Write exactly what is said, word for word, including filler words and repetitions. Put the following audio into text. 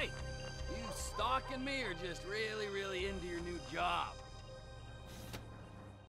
Hey, you stalking me or just really, really into your new job?